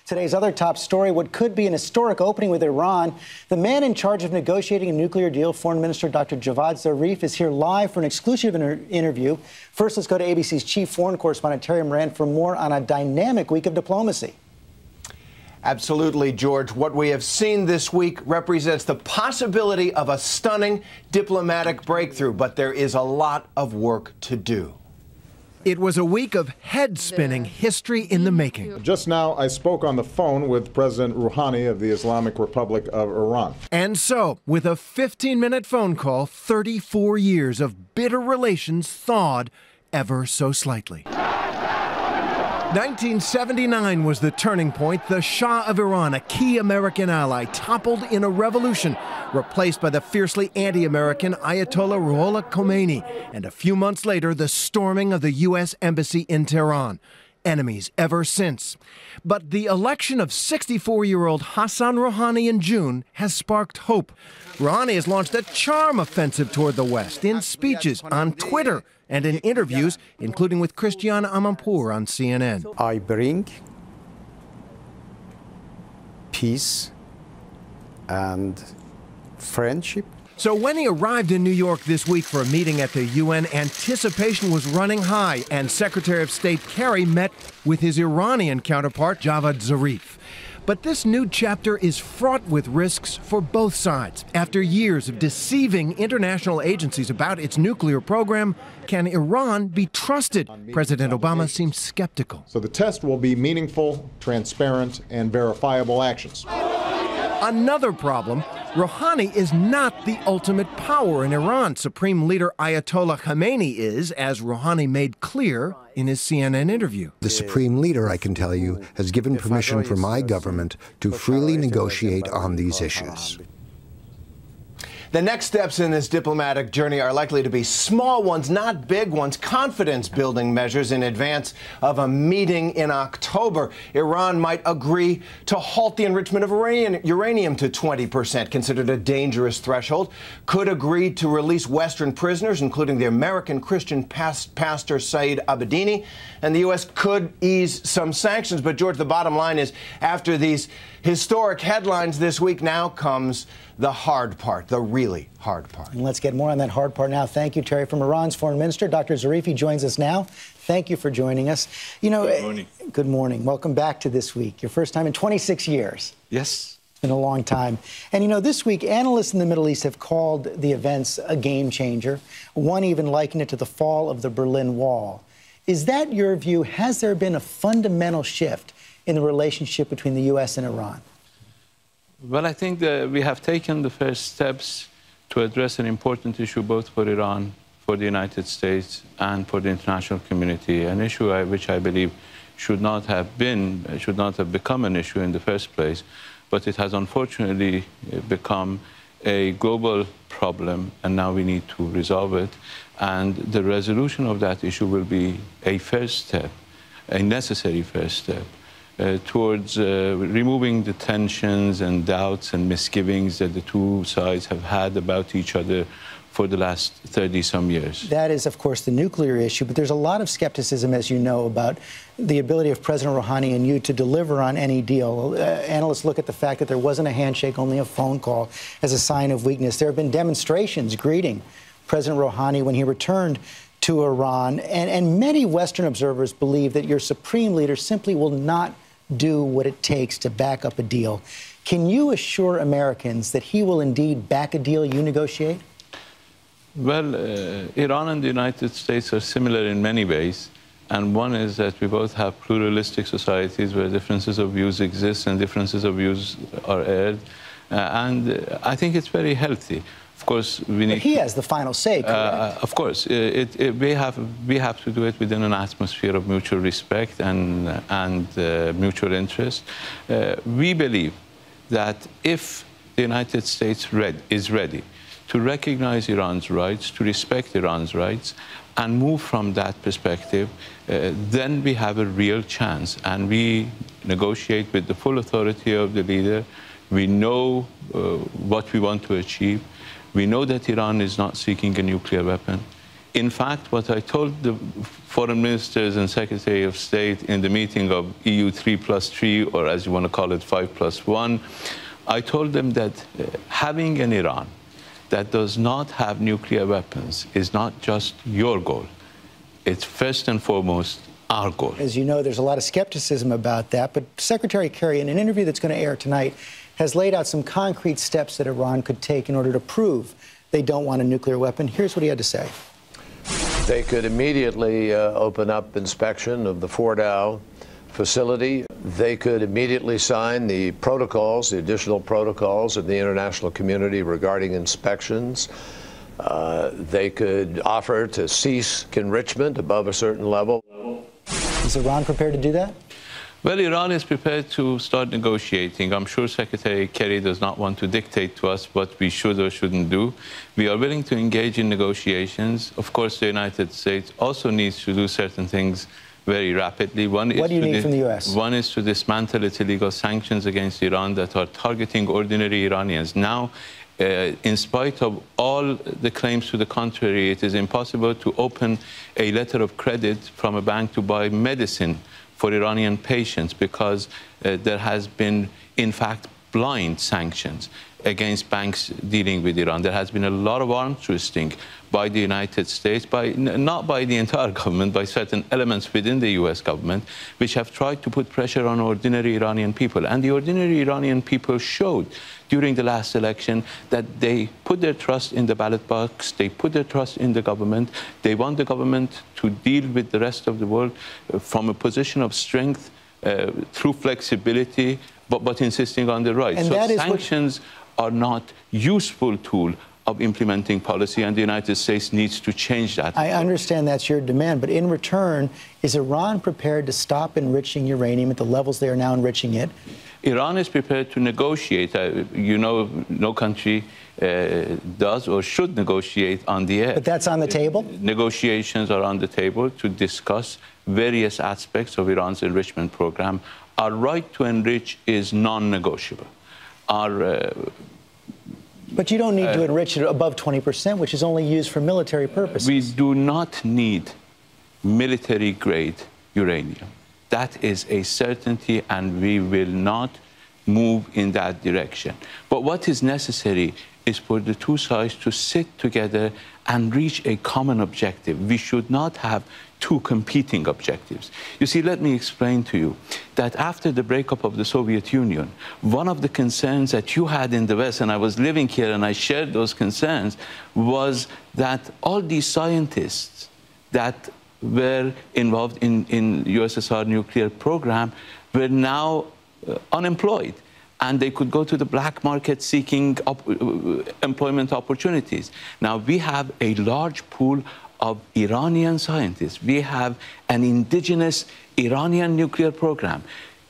Today's other top story, what could be an historic opening with Iran. The man in charge of negotiating a nuclear deal, Foreign Minister Dr. Javad Zarif, is here live for an exclusive interview. First, let's go to ABC's chief foreign correspondent, Terry Moran, for more on a dynamic week of diplomacy. Absolutely, George. What we have seen this week represents the possibility of a stunning diplomatic breakthrough, but there is a lot of work to do. It was a week of head-spinning history in the making. Just now, I spoke on the phone with President Rouhani of the Islamic Republic of Iran. And so, with a 15-minute phone call, 34 years of bitter relations thawed ever so slightly. 1979 was the turning point. The Shah of Iran, a key American ally, toppled in a revolution, replaced by the fiercely anti-American Ayatollah Ruhollah Khomeini. And a few months later, the storming of the U.S. Embassy in Tehran. Enemies ever since. But the election of 64-year-old Hassan Rouhani in June has sparked hope. Rouhani has launched a charm offensive toward the West in speeches, on Twitter, and in interviews, including with Christiane Amanpour on CNN. I bring peace and friendship. So when he arrived in New York this week for a meeting at the UN, anticipation was running high, and Secretary of State Kerry met with his Iranian counterpart, Javad Zarif. But this new chapter is fraught with risks for both sides. After years of deceiving international agencies about its nuclear program, can Iran be trusted? President Obama seems skeptical. So the test will be meaningful, transparent, and verifiable actions. Another problem, Rouhani is not the ultimate power in Iran. Supreme Leader Ayatollah Khomeini is, as Rouhani made clear in his CNN interview. The Supreme Leader, I can tell you, has given permission for my government to freely negotiate on these issues. The next steps in this diplomatic journey are likely to be small ones, not big ones, confidence-building measures in advance of a meeting in October. Iran might agree to halt the enrichment of uranium to 20%, considered a dangerous threshold, could agree to release Western prisoners, including the American Christian pastor Saeed Abedini, and the U.S. could ease some sanctions. But, George, the bottom line is, after these historic headlines this week, now comes the hard part, the really hard part. And let's get more on that hard part now. Thank you, Terry. From Iran's foreign minister, Dr. Zarifi, joins us now. Thank you for joining us. You know, good morning. Good morning. Welcome back to This Week. Your first time in 26 years. Yes. It's been a long time. And, you know, this week, analysts in the Middle East have called the events a game changer. One even likened it to the fall of the Berlin Wall. Is that your view? Has there been a fundamental shift in the relationship between the U.S. and Iran? Well, I think that we have taken the first steps to address an important issue both for Iran, for the United States, and for the international community, an issue which I believe should not have become an issue in the first place, but it has unfortunately become a global problem, and now we need to resolve it. And the resolution of that issue will be a first step, a necessary first step, towards removing the tensions and doubts and misgivings that the two sides have had about each other for the last 30-some years. That is, of course, the nuclear issue, but there's a lot of skepticism, as you know, about the ability of President Rouhani and you to deliver on any deal. Analysts look at the fact that there wasn't a handshake, only a phone call, as a sign of weakness. There have been demonstrations greeting President Rouhani when he returned to Iran, and many Western observers believe that your supreme leader simply will not do what it takes to back up a deal. Can you assure Americans that he will indeed back a deal you negotiate? Well, Iran and the United States are similar in many ways. And one is that we both have pluralistic societies where differences of views exist and differences of views are aired. And I think it's very healthy. Of course, we need. But he has the final say, correct? Of course, we have to do it within an atmosphere of mutual respect and mutual interest. We believe that if the United States is ready to recognize Iran's rights, to respect Iran's rights, and move from that perspective, then we have a real chance. And we negotiate with the full authority of the leader. We know what we want to achieve. We know that Iran is not seeking a nuclear weapon. In fact, what I told the foreign ministers and Secretary of State in the meeting of EU 3+3, or as you want to call it, 5+1, I told them that having an Iran that does not have nuclear weapons is not just your goal. It's first and foremost our goal. As you know, there's a lot of skepticism about that, but Secretary Kerry, in an interview that's going to air tonight, has laid out some concrete steps that Iran could take in order to prove they don't want a nuclear weapon. Here's what he had to say. They could immediately open up inspection of the Fordow facility. They could immediately sign the protocols, the additional protocols of the international community regarding inspections. They could offer to cease enrichment above a certain level. Is Iran prepared to do that? Well, Iran is prepared to start negotiating. I'm sure Secretary Kerry does not want to dictate to us what we should or shouldn't do. We are willing to engage in negotiations. Of course, the United States also needs to do certain things very rapidly. What do you need from the U.S.? One is to dismantle its illegal sanctions against Iran that are targeting ordinary Iranians. Now, in spite of all the claims to the contrary, it is impossible to open a letter of credit from a bank to buy medicine for Iranian patients because there has been, in fact, blind sanctions against banks dealing with Iran. There has been a lot of arms twisting by the United States, not by the entire government, by certain elements within the U.S. government, which have tried to put pressure on ordinary Iranian people. And the ordinary Iranian people showed during the last election that they put their trust in the ballot box, they put their trust in the government, they want the government to deal with the rest of the world from a position of strength through flexibility, but insisting on the right. And so that is sanctions are not useful tool of implementing policy, and the United States needs to change that. I understand that's your demand, but in return, is Iran prepared to stop enriching uranium at the levels they are now enriching it? Iran is prepared to negotiate. You know, no country does or should negotiate on the air. But that's on the table? Negotiations are on the table to discuss various aspects of Iran's enrichment program. Our right to enrich is non-negotiable. But you don't need to enrich it above 20%, which is only used for military purposes. We do not need military-grade uranium. That is a certainty, and we will not move in that direction. But what is necessary is for the two sides to sit together and reach a common objective. We should not have two competing objectives. You see, let me explain to you that after the breakup of the Soviet Union, one of the concerns that you had in the West, and I was living here and I shared those concerns, was that all these scientists that were involved in USSR nuclear program were now unemployed, and they could go to the black market seeking employment opportunities. Now, we have a large pool of Iranian scientists. We have an indigenous Iranian nuclear program.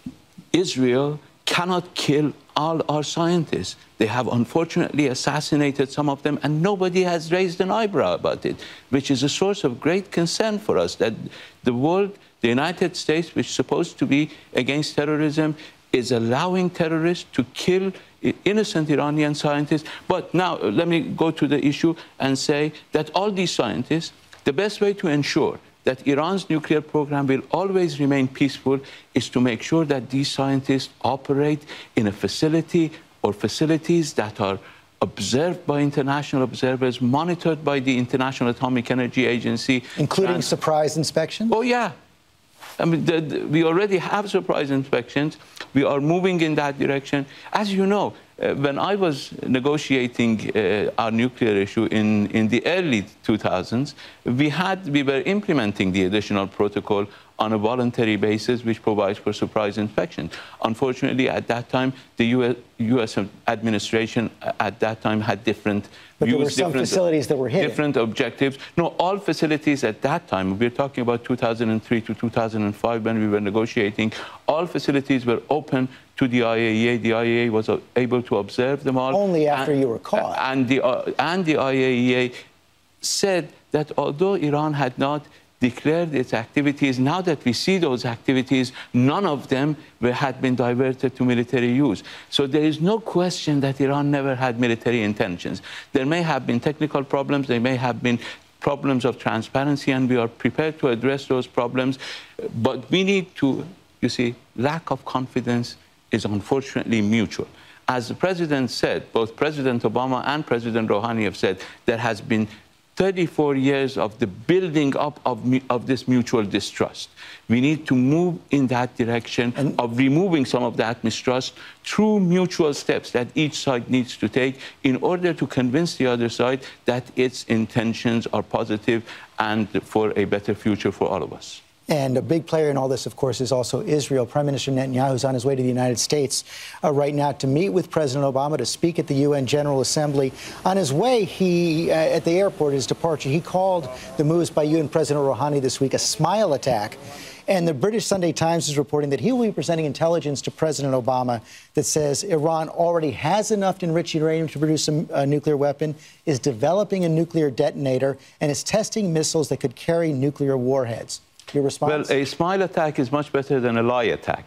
Israel cannot kill all our scientists. They have unfortunately assassinated some of them, and nobody has raised an eyebrow about it, which is a source of great concern for us, that the world, the United States, which is supposed to be against terrorism, is allowing terrorists to kill innocent Iranian scientists. But now, let me go to the issue and say that all these scientists, the best way to ensure that Iran's nuclear program will always remain peaceful is to make sure that these scientists operate in a facility or facilities that are observed by international observers, monitored by the International Atomic Energy Agency. Including surprise inspections? Oh, yeah. I mean, we already have surprise inspections. We are moving in that direction. As you know, when I was negotiating our nuclear issue in the early 2000s, we were implementing the additional protocol on a voluntary basis, which provides for surprise inspection. Unfortunately, at that time, the U.S. administration at that time had different but views, there were some facilities that were hidden. Different objectives. No, all facilities at that time, we're talking about 2003 to 2005 when we were negotiating, all facilities were open to the IAEA. The IAEA was able to observe them all. Only after you were caught. And the IAEA said that although Iran had not declared its activities, now that we see those activities, none of them had been diverted to military use. So there is no question that Iran never had military intentions. There may have been technical problems, there may have been problems of transparency, and we are prepared to address those problems. But we need to, you see, lack of confidence is unfortunately mutual. As the President said, both President Obama and President Rouhani have said, there has been 34 years of the building up of this mutual distrust. We need to move in that direction of removing some of that mistrust through mutual steps that each side needs to take in order to convince the other side that its intentions are positive and for a better future for all of us. And a big player in all this, of course, is also Israel. Prime Minister Netanyahu is on his way to the United States right now to meet with President Obama, to speak at the UN General Assembly. On his way, at the airport, his departure, he called the moves by UN President Rouhani this week a smile attack. And the British Sunday Times is reporting that he will be presenting intelligence to President Obama that says Iran already has enough enriched uranium to produce a nuclear weapon, is developing a nuclear detonator, and is testing missiles that could carry nuclear warheads. Your response? Well, a smile attack is much better than a lie attack.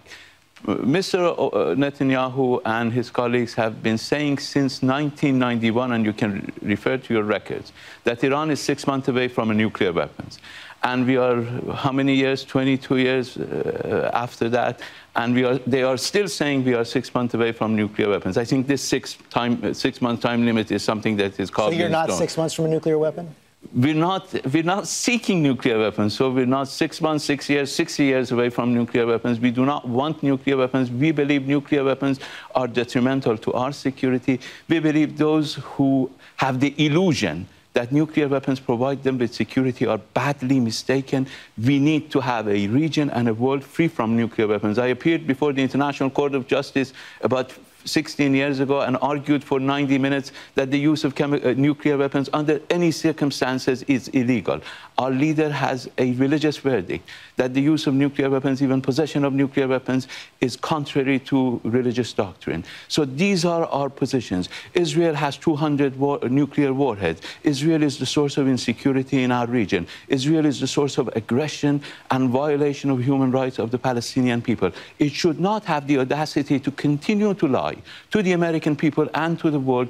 Mr. Netanyahu and his colleagues have been saying since 1991, and you can refer to your records, that Iran is 6 months away from a nuclear weapons. And we are, how many years? 22 years after that. And they are still saying we are 6 months away from nuclear weapons. I think this 6 month time limit is something that is called. So you're not 6 months from a nuclear weapon? We're not seeking nuclear weapons, so we're not 6 months, 6 years, 60 years away from nuclear weapons. We do not want nuclear weapons. We believe nuclear weapons are detrimental to our security. We believe those who have the illusion that nuclear weapons provide them with security are badly mistaken. We need to have a region and a world free from nuclear weapons. I appeared before the International Court of Justice about 16 years ago and argued for 90 minutes that the use of nuclear weapons under any circumstances is illegal. Our leader has a religious verdict that the use of nuclear weapons, even possession of nuclear weapons, is contrary to religious doctrine. So these are our positions. Israel has 200 nuclear warheads. Israel is the source of insecurity in our region. Israel is the source of aggression and violation of human rights of the Palestinian people. It should not have the audacity to continue to lie to the American people and to the world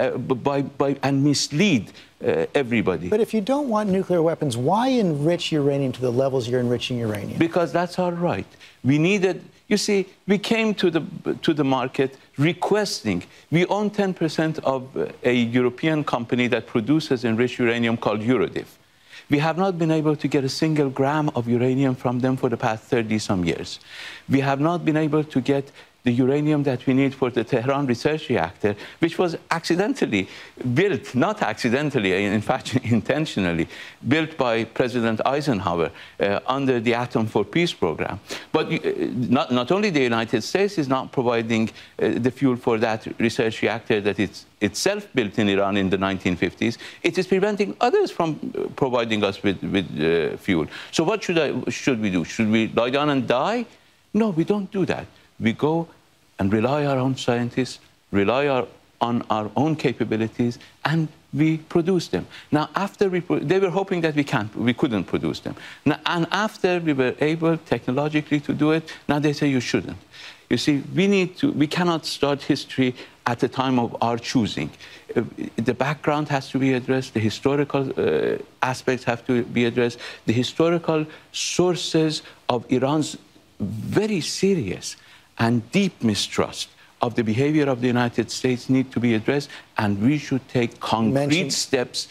and mislead everybody. But if you don't want nuclear weapons, why enrich uranium to the levels you're enriching uranium? Because that's our right. We needed, you see, we came to the market requesting, we own 10% of a European company that produces enriched uranium called Eurodif. We have not been able to get a single gram of uranium from them for the past 30-some years. We have not been able to get the uranium that we need for the Tehran Research Reactor, which was accidentally built, not accidentally, in fact, intentionally, built by President Eisenhower under the Atom for Peace program. But not only the United States is not providing the fuel for that research reactor that it's itself built in Iran in the 1950s, it is preventing others from providing us with fuel. So what should we do? Should we lie down and die? No, we don't do that. We go and rely on our own scientists, rely on our own capabilities, and we produce them. Now, after they were hoping that we couldn't produce them. Now, and after we were able technologically to do it, now they say you shouldn't. You see, we cannot start history at the time of our choosing. The background has to be addressed, the historical aspects have to be addressed, the historical sources of Iran's very serious and deep mistrust of the behavior of the United States need to be addressed, and we should take concrete steps,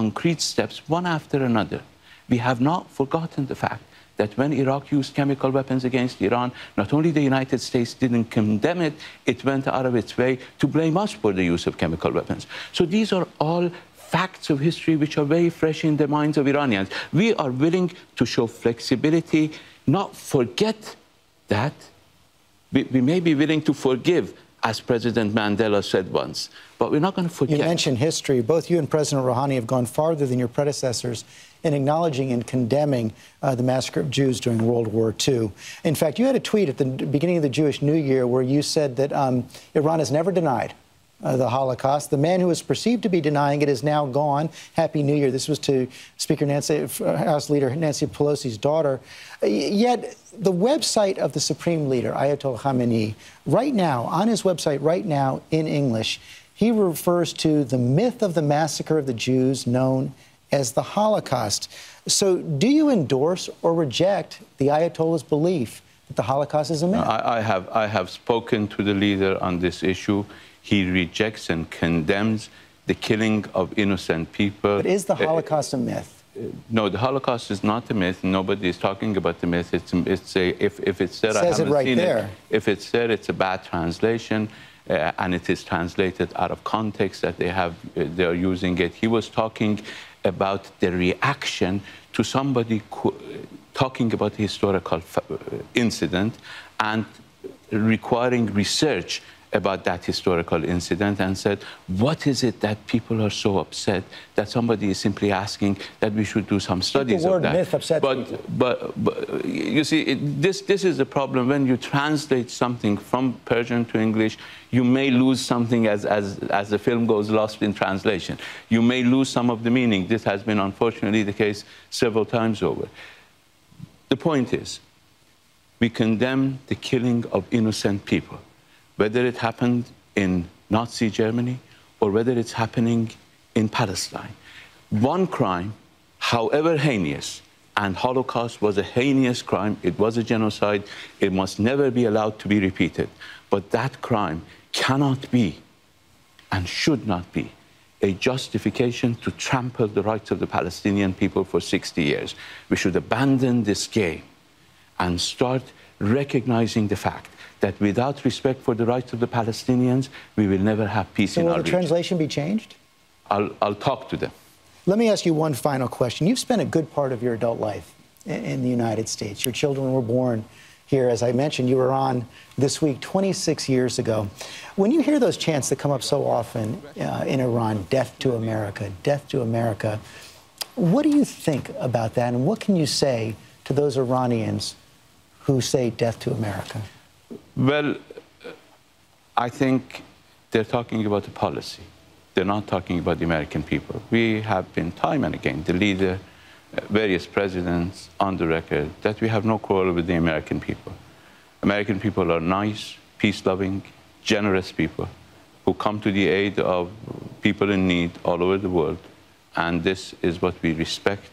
one after another. We have not forgotten the fact that when Iraq used chemical weapons against Iran, not only the United States didn't condemn it, it went out of its way to blame us for the use of chemical weapons. So these are all facts of history which are very fresh in the minds of Iranians. We are willing to show flexibility, not forget that. We may be willing to forgive, as President Mandela said once, but we're not going to forget. You mentioned history. Both you and President Rouhani have gone farther than your predecessors in acknowledging and condemning the massacre of Jews during World War II. In fact, you had a tweet at the beginning of the Jewish New Year where you said that Iran has never denied the Holocaust. The man who was perceived to be denying it is now gone. Happy New Year. This was to Speaker House Leader Nancy Pelosi's daughter. Yet the website of the Supreme Leader, Ayatollah Khamenei, right now, on his website right now in English, he refers to the myth of the massacre of the Jews known as the Holocaust. So do you endorse or reject the Ayatollah's belief that the Holocaust is a myth? I have spoken to the leader on this issue. He rejects and condemns the killing of innocent people. But is the Holocaust a myth? No, the Holocaust is not a myth. Nobody is talking about the myth. If it's there, I haven't right seen there. it. If it's there, it's a bad translation, and it is translated out of context that they are using it. He was talking about the reaction to somebody talking about a historical incident and requiring research about that historical incident, and said, what is it that people are so upset that somebody is simply asking that we should do some studies of that? The word myth upsets people. But you see, this is the problem. When you translate something from Persian to English, you may lose something as the film goes lost in translation. You may lose some of the meaning. This has been unfortunately the case several times over. The point is, we condemn the killing of innocent people, whether it happened in Nazi Germany or whether it's happening in Palestine. One crime, however heinous, and Holocaust was a heinous crime, it was a genocide, it must never be allowed to be repeated. But that crime cannot be and should not be a justification to trample the rights of the Palestinian people for 60 years. We should abandon this game and start recognizing the fact that without respect for the rights of the Palestinians, we will never have peace in our region. So will the translation be changed? I'll talk to them. Let me ask you one final question. You've spent a good part of your adult life in the United States. Your children were born here. As I mentioned, you were on this week 26 years ago. When you hear those chants that come up so often in Iran, death to America, death to America, what do you think about that? And what can you say to those Iranians who say death to America? Well, I think they're talking about the policy. They're not talking about the American people. We have been time and again, the leader, various presidents on the record, that we have no quarrel with the American people. American people are nice, peace-loving, generous people who come to the aid of people in need all over the world. And this is what we respect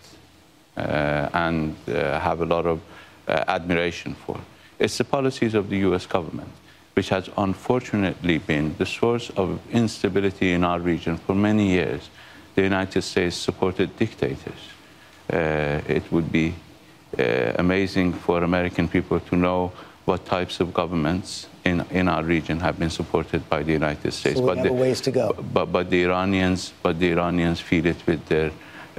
and have a lot of admiration for. It's the policies of the U.S. government, which has unfortunately been the source of instability in our region for many years. The United States supported dictators. It would be amazing for American people to know what types of governments in our region have been supported by the United States. So we have a ways to go. But the Iranians feel it with their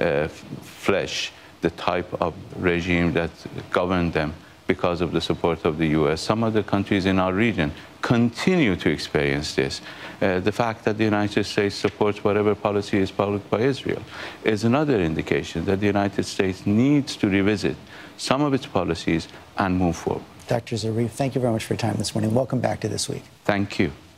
flesh, the type of regime that governed them, because of the support of the U.S. Some other countries in our region continue to experience this. The fact that the United States supports whatever policy is followed by Israel is another indication that the United States needs to revisit some of its policies and move forward. Dr. Zarif, thank you very much for your time this morning. Welcome back to This Week. Thank you.